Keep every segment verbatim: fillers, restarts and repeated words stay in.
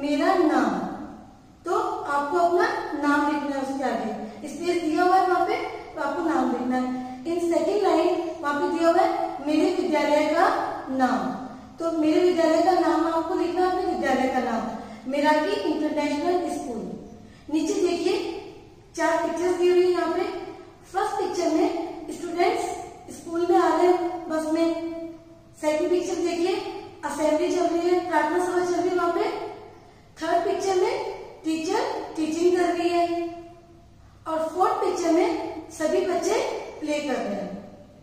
मेरा नाम। तो आपको अपना नाम लिखना है उसके आगे, स्पेस दिया हुआ है वहां पे, तो आपको नाम लिखना है। इन सेकेंड लाइन वहां पे दिया हुआ है मेरे विद्यालय का नाम, तो मेरे विद्यालय का नाम आपको लिखना है, अपने विद्यालय का नाम, मेराकी इंटरनेशनल स्कूल। नीचे देखिए चार पिक्चर्स दी हुई है यहाँ पे। फर्स्ट पिक्चर में स्टूडेंट्स स्कूल में आ रहे हैं बस में। सेकंड पिक्चर देखिए असेंबली चल रही है, प्रार्थना सभा चल रही है वहां पे। थर्ड पिक्चर में टीचर टीचिंग कर रही है, और फोर्थ पिक्चर में सभी बच्चे प्ले कर रहे हैं।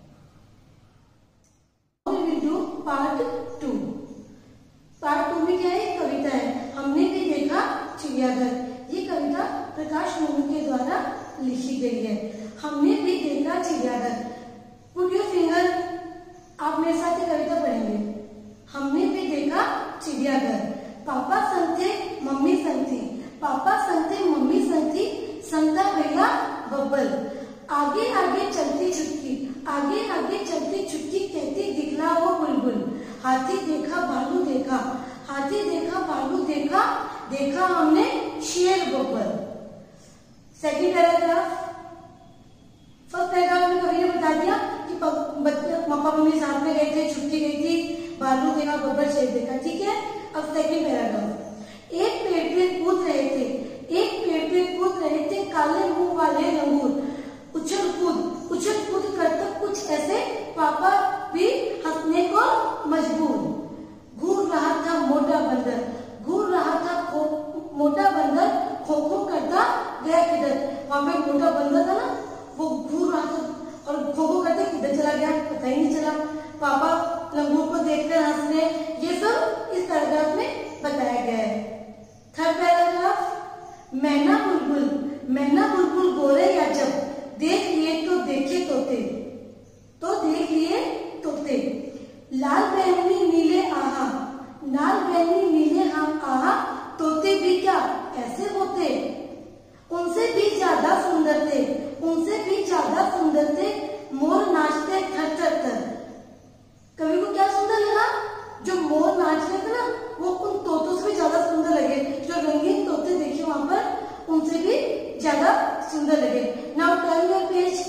We will do part two. Part two में क्या है, कविता है, हमने भी देखा चिड़ियाघर। ये कविता प्रकाश मोनू के द्वारा लिखी गई है। हमने भी देखा चिड़ियाघर। पुट योर फिंगर, आप मेरे साथ ये कविता पढ़ेंगे। हमने भी देखा चिड़ियाघर। पापा संग थे, मम्मी संग थी, पापा संग थे, मम्मी संग थी, संता भैया बब्बल। आगे आगे चलती चुटकी, आगे आगे चलती चुटकी, कहती दिखला वो बुलबुल। हाथी देखा भालू देखा, हाथी देखा भालू देखा, देखा हमने शेर बब्बर। Second paragraph. फर्स्ट पैराग्राफ में कवि ने बता दिया कि पापा मम्मी साथ में गए थे, छुट्टी गई थी, भालू देखा बब्बर शेर देखा, ठीक है। अब सेकंड पैराग्राफ। एक पेड़ पे कूद रहे थे, एक पेड़ पे कूद रहे थे, काले मुंह वाले लंगूर। उछल कूद उछल कूद करते कुछ ऐसे, पापा भी हंसने को मजबूर। घूर रहा था मोटा बंदर, घूर रहा था खो, मोटा बंदर, खो खो करता गया किधर। वहां पे मोटा बंदर था ना, वो घूर रहा था और खो खो करते किधर चला गया पता ही नहीं चला। पापा लंगूर को देखकर हंस रहे। ये सब इस पैराग्राफ में बताया गया है। Third paragraph. मैना बुलबुल, मैना बुलबुल गोरे या जब, देख लिए तो देखे तोते, तो देख लिए तोते। लाल बैंगनी नीले आहा, लाल बैंगनी नीले हम आहा, तोते भी क्या ऐसे होते, उनसे भी ज्यादा सुंदर थे, उनसे भी ज्यादा सुंदर थे, मोर नाचते थर थर थर। कवि को क्या सुंदर लगा, जो मोर नाच रहे थे ना, वो उन तोतों से भी ज्यादा सुंदर लगे। जो रंगीन तोते देखे वहां पर, उनसे भी ज्यादा सुंदर लगे। Now turn your page.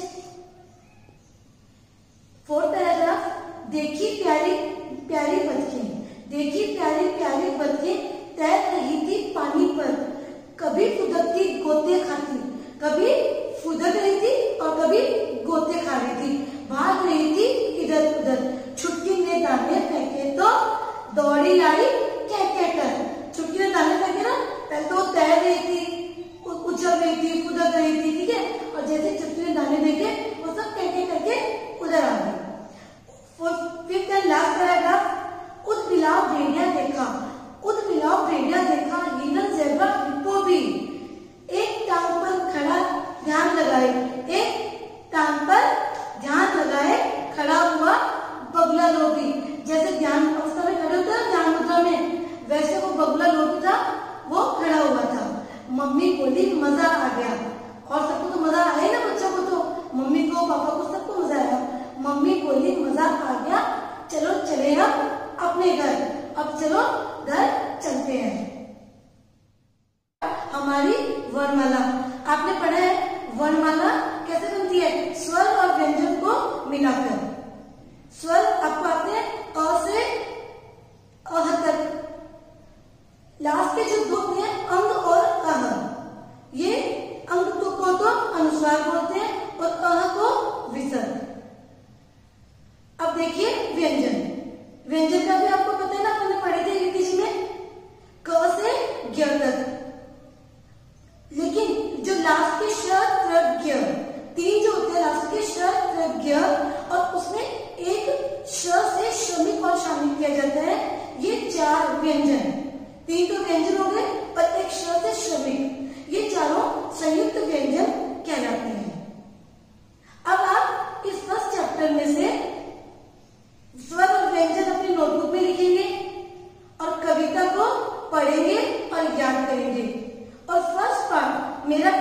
Fourth paragraph. देखी प्यारी प्यारी बतखें, देखी प्यारी प्यारी बतखें, तैर रही थी पानी पर, कभी फुदकती गोते खाती, कभी फुदक रही थी और कभी गोते खा रही थी, भाग रही थी इधर उधर। छुटकी ने दाने फेंके तो दौड़ी लाई कह कह कर। छुटकी ने दाने फेंके ना, पहले तो वो तैर रही थी, उछल रही थी, फुदक रही थी, ठीक है, और जैसे छुटकी ने दाने देखे वो सब कह कह करके उधर आ गई। Fifth and last paragraph. उद बिलाव भेड़िया देखा, उद बिलाव भेड़िया देखा, हिरन ज़ेब्रा हिप्पो भी, एक टांग पर खड़ा ध्यान लगाए, एक टांग पर ध्यान लगाए खड़ा हुआ बगुला लोभी। जैसे ध्यान अवस्था में खड़े होते हैं ध्यान मुद्रा में, वैसे वो बगुला लोभी था, वो खड़ा हुआ था। मम्मी बोली मजा आ गया, और सबको तो मजा आया ना, बच्चों को तो, मम्मी को पापा को सबको मजा आया। मम्मी बोली मजा आ गया, चलो चले अब अपने घर, अब चलो घर चलते हैं। हमारी वर्णमाला आपने पढ़ा है, वर्णमाला कैसे बनती है, स्वर और व्यंजन को मिलाकर। स्वर आपको आते हैं अ से अह तक, लास्ट के जो दो हैं अंग और अह, ये अंग को तो अनुस्वार बोलते हैं और अह को विसर्ग। अब देखिए व्यंजन, व्यंजन का भी आपको पता है ना, आपने पढ़े थे यूकेजी में, क से ज्ञ तक। लेकिन जो लास्ट के श त्र ज्ञ, तीन जो होते हैं लास्ट के श त्र ज्ञ, और उसमें एक श से श्रमिक और शामिल किया जाता है, ये चार व्यंजन, तीन तो व्यंजन हो गए और एक श से श्रमिक, ये चारों संयुक्त व्यंजन कहलाते हैं। अब आप इस फर्स्ट चैप्टर में से स्वर और व्यंजन अपनी नोटबुक में लिखेंगे और कविता को पढ़ेंगे और याद करेंगे। और फर्स्ट पार्ट मेरा